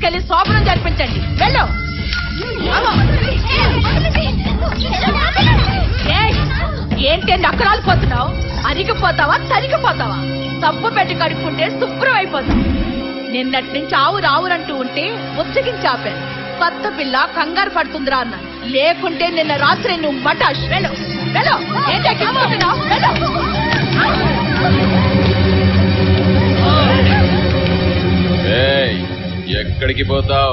తీసుకెళ్లి శోభనం జరిపించండి. వెళ్ళు. ఏంటి నక్కరాలు పోతున్నావు? అరిగిపోతావా తరిగిపోతావా? సబ్బు పెట్టి కడుక్కుంటే శుభ్రం అయిపోతావు. నిన్నటి నుంచి ఆవురంటూ ఉంటే ఉచ్చగించాపాను. కొత్త పిల్ల కంగారు పడుతుందిరా అన్న. లేకుంటే నిన్న రాత్రి నువ్వు మటాష్. వెళ్ళు వెళ్ళు. ఏంటో వెళ్ళు. ఎక్కడికి పోతావు?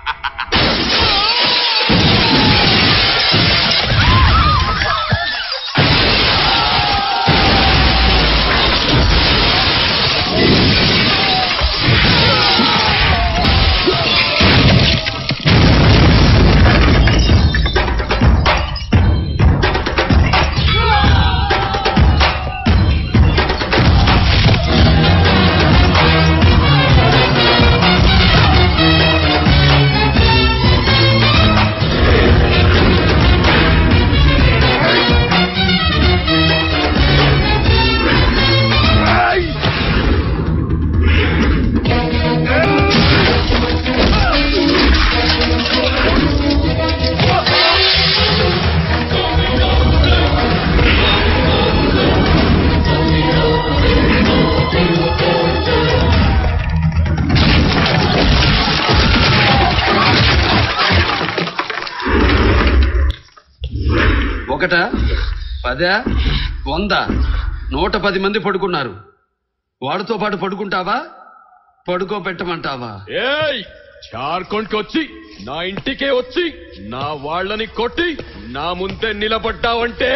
ఒకట 10 100 110 మంది పడుకున్నారు. వాడితో పాటు పడుకుంటావా? పడుకోబెట్టమంటావా? జార్ఖండ్కి వచ్చి నా ఇంటికే వచ్చి నా వాళ్ళని కొట్టి నా ముందే నిలబడ్డావంటే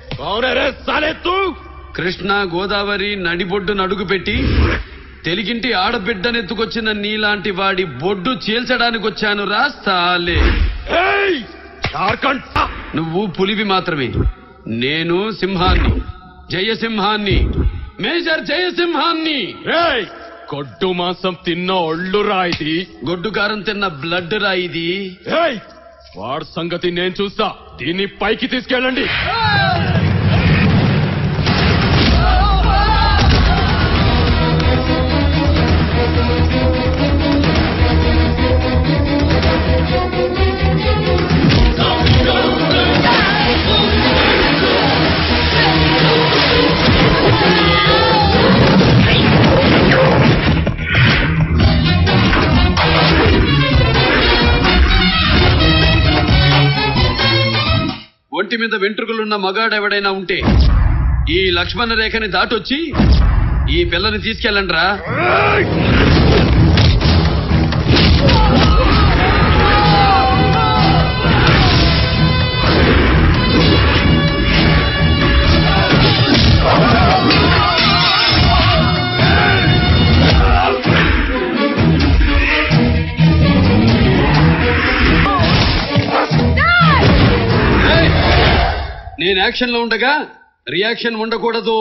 కృష్ణా గోదావరి నడిబొడ్డు నడుగు పెట్టి తెలుగింటి ఆడబిడ్డనెత్తుకొచ్చిన నీలాంటి వాడి బొడ్డు చీల్చడానికి వచ్చాను రా సాలే. నువ్వు పులివి మాత్రమే. నేను సింహాన్ని, జయసింహాన్ని, మేజర్ జయసింహాన్ని. గొడ్డు మాంసం తిన్న ఒళ్ళు రాయిది, గొడ్డు కారం తిన్న బ్లడ్ రాయిది. వాడి సంగతి నేను చూస్తా. దీన్ని పైకి తీసుకెళ్ళండి. ఒంటి మీద వెంట్రుకలున్న మగాడెవడైనా ఉంటే ఈ లక్ష్మణ రేఖని దాటొచ్చి ఈ పిల్లని తీసుకెళ్ళండి రా. నేను యాక్షన్ లో ఉండగా రియాక్షన్ ఉండకూడదు.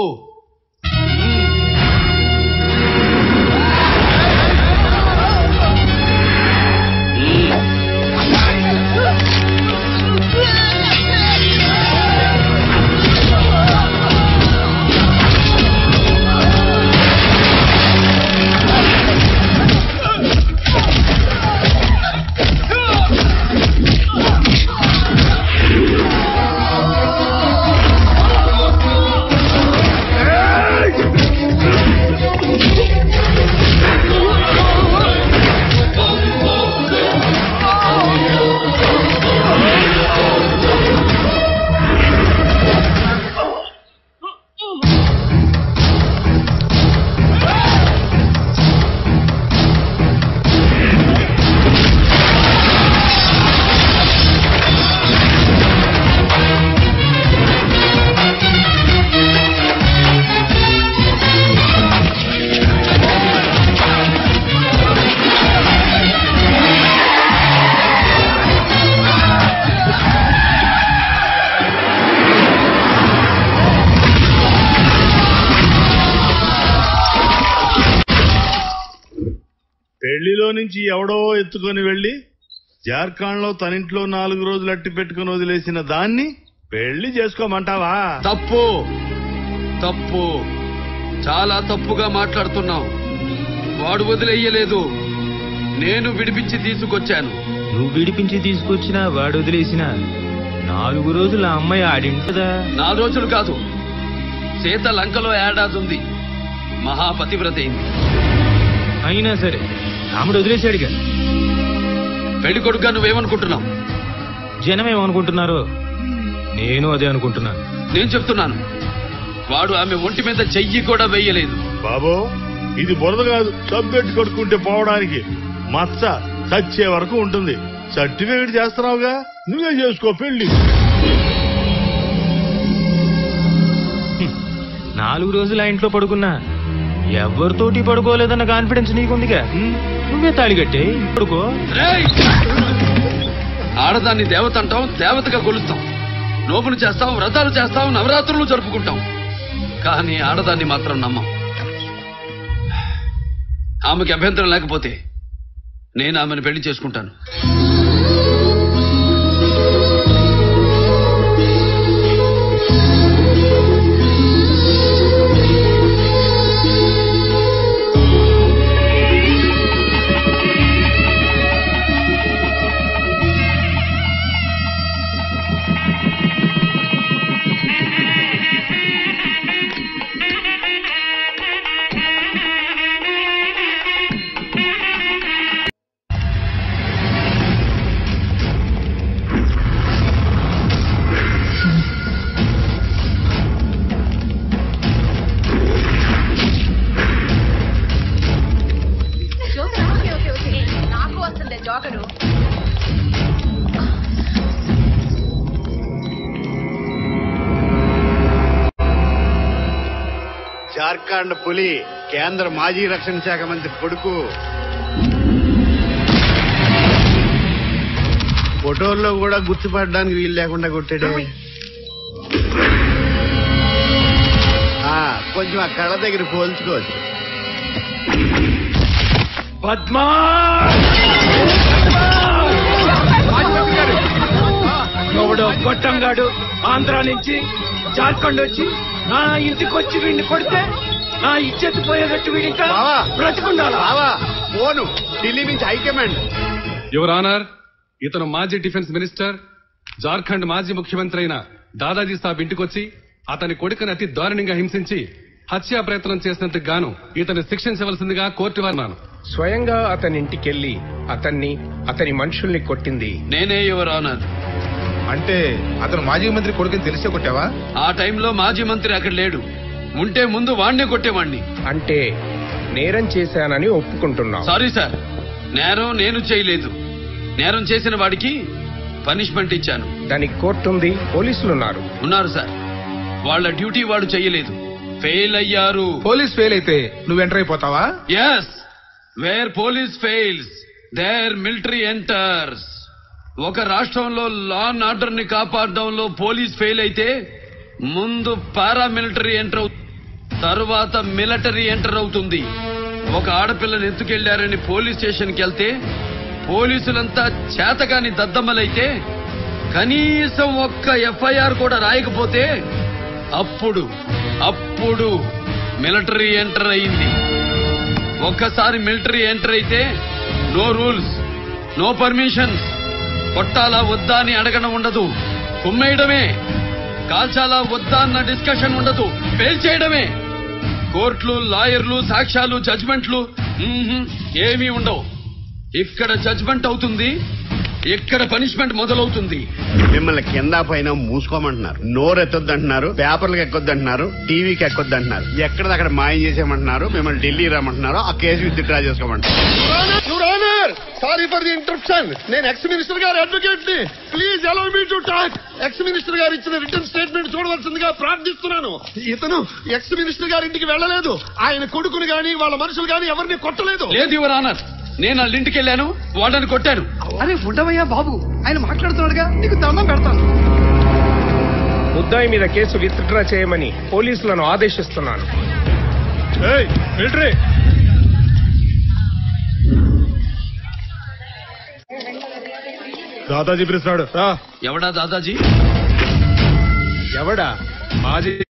పెళ్లిలో నుంచి ఎవడో ఎత్తుకొని వెళ్లి జార్ఖండ్ లో తనింట్లో 4 రోజులు అట్టి పెట్టుకుని వదిలేసిన దాన్ని పెళ్లి చేసుకోమంటావా? తప్పు తప్పు, చాలా తప్పుగా మాట్లాడుతున్నావు. వాడు వదిలేయలేదు, నేను విడిపించి తీసుకొచ్చాను. నువ్వు విడిపించి తీసుకొచ్చినా వాడు వదిలేసినా 4 రోజులు ఆ అమ్మాయి ఆడింటదా? 4 రోజులు కాదు, సీత లంకలో ఏడాది ఉంది. మహాపతివ్రత అయింది. అయినా సరే రాముడు వదిలేశాడుగా. పెళ్లి కొడుకుగా నువ్వేమనుకుంటున్నావు? జనం ఏమనుకుంటున్నారో నేను అదే అనుకుంటున్నాను. నేను చెప్తున్నాను, వాడు ఆమె ఒంటి మీద చెయ్యి కూడా వెయ్యలేదు. బాబు ఇది బురద కాదు, సబ్బెట్టు కొట్టుకుంటే పోవడానికి. మచ్చ చచ్చే వరకు ఉంటుంది. సర్టిఫికేట్ చేస్తున్నావుగా, నువ్వే చేసుకో పెళ్లి. 4 రోజులు ఆ ఇంట్లో పడుకున్నా ఎవరితోటి పడుకోలేదన్న కాన్ఫిడెన్స్ నీకుందిగా. నువ్వే తాళిగట్టే పడుకో. రేయ్! ఆడదాన్ని దేవత అంటాం, దేవతగా కొలుస్తాం, నోములు చేస్తాం, వ్రతాలు చేస్తాం, నవరాత్రులు జరుపుకుంటాం. కానీ ఆడదాన్ని మాత్రం నమ్మం. ఆమెకి అభ్యంతరం లేకపోతే నేను ఆమెను పెళ్లి చేసుకుంటాను. నాకు వస్తుంది జోకరు. జార్ఖండ్ పులి, కేంద్ర మాజీ రక్షణ శాఖ మంత్రి కొడుకు. ఫోటోల్లో కూడా గుర్తుపడడానికి వీలు లేకుండా కొట్టాడు. కొంచెం ఆ కళ్ళ దగ్గర పోల్చుకోవచ్చు. పద్మా ఎవడో గొట్టంగాడు ఆంధ్ర నుంచి జార్ఖండ్ వచ్చి నా ఇంటికి వచ్చి వీడిని కొడితే నా ఇచ్చేది పోయేటట్టు వీడి ఇంకా బ్రతికుండాలా? ఫోను ఢిల్లీ నుంచి హైకమాండ్. యువర్ ఆనర్, ఇతను మాజీ డిఫెన్స్ మినిస్టర్, జార్ఖండ్ మాజీ ముఖ్యమంత్రి అయిన దాదాజీ సాబ్ ఇంటికొచ్చి అతని కొడుకుని అతి దారుణంగా హింసించి హత్యా ప్రయత్నం చేసినందుకు గాను ఇతను శిక్షించవలసిందిగా కోర్టు వారినాను. స్వయంగా అతని ఇంటికెళ్లి అతన్ని అతని మనుషుల్ని కొట్టింది నేనే యువర్ ఆనర్. అంటే అతను మాజీ మంత్రి కొడుకుని తెలిసే కొట్టావా? ఆ టైంలో మాజీ మంత్రి అక్కడ లేడు. ఉంటే ముందు వాణ్ణే కొట్టేవాణ్ణి. అంటే నేరం చేశానని ఒప్పుకుంటున్నావు? సారీ సార్, నేరం నేను చేయలేదు. నేరం చేసిన వాడికి పనిష్మెంట్ ఇచ్చాను. దానికి కోర్టు ఉంది, పోలీసులున్నారు. ఉన్నారు సార్, వాళ్ళ డ్యూటీ వాడు చెయ్యలేదు, ఫెయిల్ అయ్యారు. పోలీస్ ఫెయిల్ అయితే నువ్వు ఎంటర్ అయిపోతావా? Yes, where police fails there military enters. ఒక రాష్ట్రంలో లా అండ్ ఆర్డర్ ని కాపాడడంలో పోలీస్ ఫెయిల్ అయితే ముందు పారామిలిటరీ ఎంటర్ తరువాత మిలిటరీ ఎంటర్ అవుతుంది. ఒక ఆడపిల్లని ఎత్తుకెళ్లారని పోలీస్ స్టేషన్కి వెళ్తే పోలీసులంతా చేతగాని దద్దమ్మలైతే కనీసం ఒక్క ఎఫ్ఐఆర్ కూడా రాయకపోతే అప్పుడు మిలిటరీ ఎంటర్ అయింది. ఒక్కసారి మిలిటరీ ఎంటర్ అయితే నో రూల్స్, నో పర్మిషన్స్. కొట్టాలా వద్దా అని అడగడం ఉండదు, కుమ్మేయడమే. కాల్చాలా వద్దా అన్న డిస్కషన్ ఉండదు, ఫెయిల్ చేయడమే. కోర్టులు, లాయర్లు, సాక్ష్యాలు, జడ్జ్మెంట్లు ఏమీ ఉండవు. ఇక్కడ జడ్జ్మెంట్ అవుతుంది, ఇక్కడ పనిష్మెంట్ మొదలవుతుంది. మిమ్మల్ని కింద పైన మూసుకోమంటున్నారు, నోరు ఎత్తొద్దంటున్నారు, పేపర్లకు ఎక్కొద్దంటున్నారు, టీవీకి ఎక్కొద్దంటున్నారు, ఎక్కడదక్కడ మాయం చేసేయమంటున్నారు, మిమ్మల్ని ఢిల్లీ రమ్మంటున్నారు, ఆ కేసు విత్డ్రా చేసుకోమంటున్నారు. Sorry for the interruption. నేను ఎక్స్ మినిస్టర్ గారి అడ్వకేట్ ని. Please allow me to talk. Ex minister గారు ఇచ్చిన రిటర్న్ స్టేట్మెంట్ చూడవలసిందిగా ప్రార్థిస్తున్నాను. ఇతను ఎక్స్ మినిస్టర్ గారి ఇంటికి వెళ్ళలేదు, ఆయన కొడుకుని గాని వాళ్ళ మనుషులు గాని ఎవరిని కొట్టలేదు. లేదు యువర్ ఆనర్, నేను వాళ్ళ ఇంటికి వెళ్ళాను, వాళ్ళని కొట్టాను. అరే ఉండవయ్యా బాబు, ఆయన మాట్లాడుతున్నాడుగా, నీకు దండం పెడతాను. ముద్దాయి మీద కేసు విత్డ్రా చేయమని పోలీసులను ఆదేశిస్తున్నాను. మిలిటరీ దాదాజీ పిలుస్తున్నాడు. ఎవడా దాదాజీ? ఎవడా? మాజీ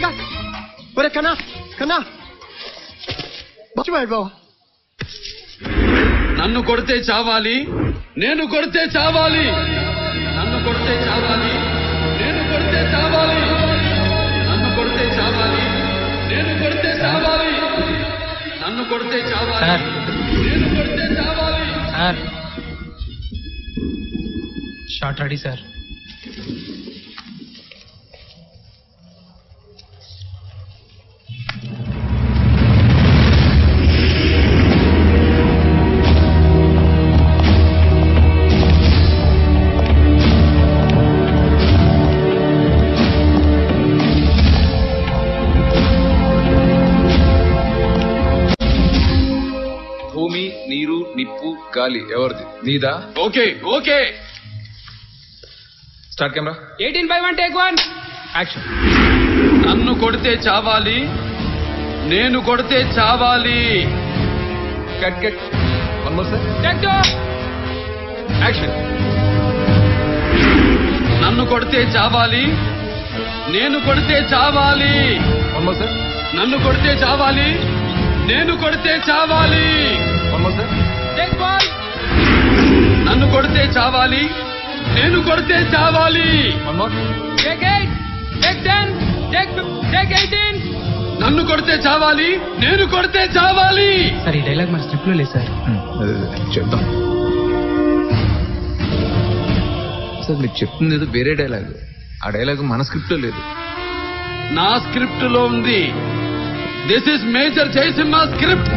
గాడ్ ఒరే కన్నా కన్నా మర్చిపోయాడు బావ. నన్ను కొడితే చావాలి, నేను కొడితే చావాలి. నన్ను కొడితే చావాలి, నేను కొడితే చావాలి. నన్ను కొడితే చావాలి, నేను కొడితే చావాలి. నన్ను కొడితే చావాలి, నేను కొడితే చావాలి. Sir short ready sir. భూమి, నీరు, నిప్పు, గాలి ఎవరిది? నీదా? Okay okay. Start camera. 18/1 take 1 action. నన్ను కొడితే చావాలి, నేను కొడితే చావాలి. Cut cut. One more sir. Take 2 action. నన్ను కొడితే చావాలి, నేను కొడితే చావాలి. One more sir. నన్ను కొడితే చావాలి, నేను కొడితే చావాలి. One more sir. టేక్ 1 నన్ను కొడితే చావాలి, నేను కొడితే చావాలి. One more. Take 8 take 10 take 18. నన్ను కొడితే చావాలి, నేను కొడితే చావాలి. సార్ ఈ డైలాగ్ మన స్క్రిప్ట్ లో లేదు సార్. చెప్తాం సార్. మీరు చెప్తుంది ఏదో వేరే డైలాగ్. ఆ డైలాగ్ మన స్క్రిప్ట్ లో లేదు. నా స్క్రిప్ట్ లో ఉంది. This is major Jayasimha script.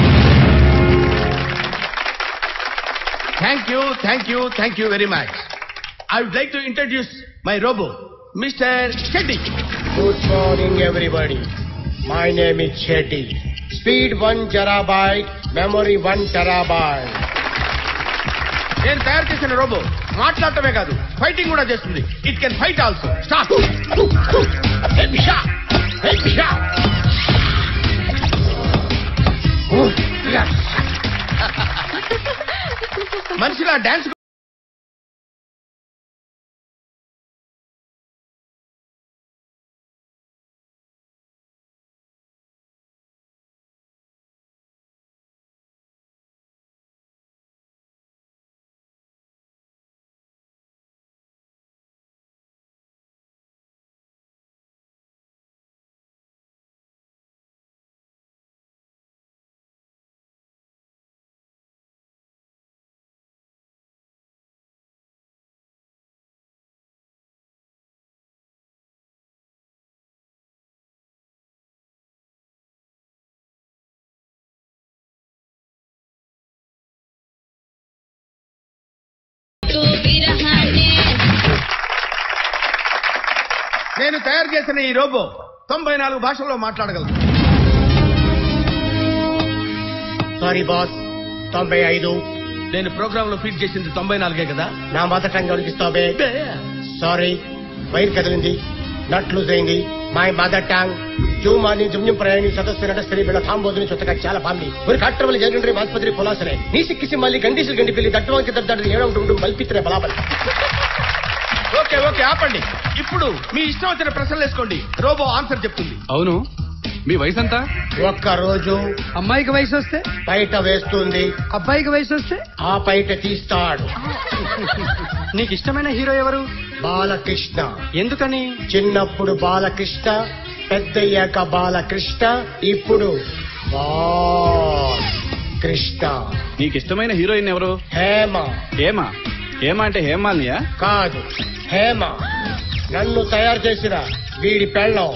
Thank you very much. I would like to introduce my robo, Mr. Chetty. Good morning, everybody. My name is Chetty. Speed 1 terabyte, memory 1 terabyte. నేను తయారు చేసిన robo మాట్లాడటమే కాదు, ఫైటింగ్ కూడా చేస్తుంది. It can fight also. Stop. మనిషిగా dance నేను తయారు చేసిన ఈ రోబో 94 భాషల్లో మాట్లాడగలదు. Sorry boss, 95. నేను ప్రోగ్రామ్ లో ఫీడ్ చేసింది 94 కదా. నా మదర్ టంగ్ ఉడికిస్తావే. సారీ, వైర్ కదిలింది, నట్ లూజ్ అయింది. మై మదర్ టంగ్ జూమాని జుమ్యం ప్రయాణి సదస్సు నడస్త్రీ బిళ్ళ తాంబోదుని చొత్తగా చాలా బామ్మి ఒక కాట్రవల్లి జగండ్రి ఆస్పత్రి పొలాసనే నీసి కిసి మళ్ళీ గండీసులు గండి పిల్లి దట్టవాంకి దడ్డాడు ఏడంటుండు మల్పిత్రే బలాబలి. ఓకే ఓకే ఆపండి. ఇప్పుడు మీ ఇష్టం వచ్చిన ప్రశ్నలు వేసుకోండి. రోబో ఆన్సర్ చెప్తుంది. అవును, మీ వయసు ఎంత? ఒక్క రోజు అమ్మాయికి వయసు వస్తే బయట వేస్తుంది, అబ్బాయికి వయసు వస్తే ఆ బయట తీస్తాడు. నీకు ఇష్టమైన హీరో ఎవరు? బాలకృష్ణ. ఎందుకని? చిన్నప్పుడు బాలకృష్ణ, పెద్దయ్యాక బాలకృష్ణ, ఇప్పుడు కృష్ణ. నీకు ఇష్టమైన హీరోయిన్ ఎవరు? హేమ. హేమ? హేమ అంటే హేమాలియా? కాదు, హేమ నన్ను తయారు చేసిన వీడి పెళ్ళం.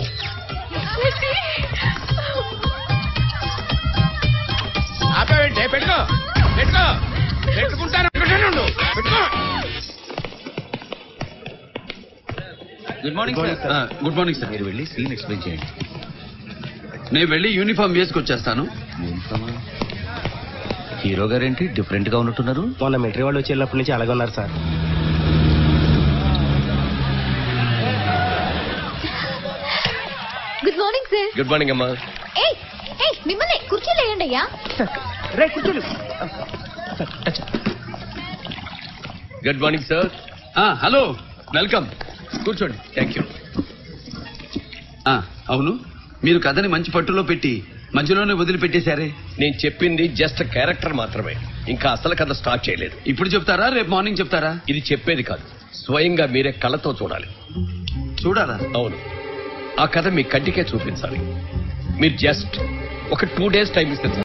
ఆపేంటే పెట్టుకో పెట్టుకో పెట్టుకుంటాను. పెట్టుకో. Good morning sir. Good morning sir. మీరు వెళ్ళి సీన్ ఎక్స్ప్లెయిన్ చేయండి. నేను వెళ్ళి యూనిఫామ్ వేసుకొచ్చేస్తాను. హీరో గారేంటి డిఫరెంట్ గా ఉన్నట్టున్నారు? మొన్న మిలిటరీ వాళ్ళు వచ్చేటప్పటి నుంచి అలాగే ఉన్నారు సార్. Good morning sir. Good morning అమ్మా. మిమ్మల్ని కుర్చీలో వేయండి అయ్యా. Good morning sir. Hello, welcome. కూర్చోండి. Thank you. అవును, మీరు కథని మంచి పట్టులో పెట్టి మధ్యలోనే వదిలిపెట్టేశారే. నేను చెప్పింది జస్ట్ క్యారెక్టర్ మాత్రమే, ఇంకా అసలు కథ స్టార్ట్ చేయలేదు. ఇప్పుడు చెప్తారా, రేపు మార్నింగ్ చెప్తారా? ఇది చెప్పేది కాదు, స్వయంగా మీరే కళ్ళతో చూడాలి. చూడాలా? అవును, ఆ కథ మీ కంటికే చూపించాలి. మీరు జస్ట్ ఒక 2 days టైం ఇస్తే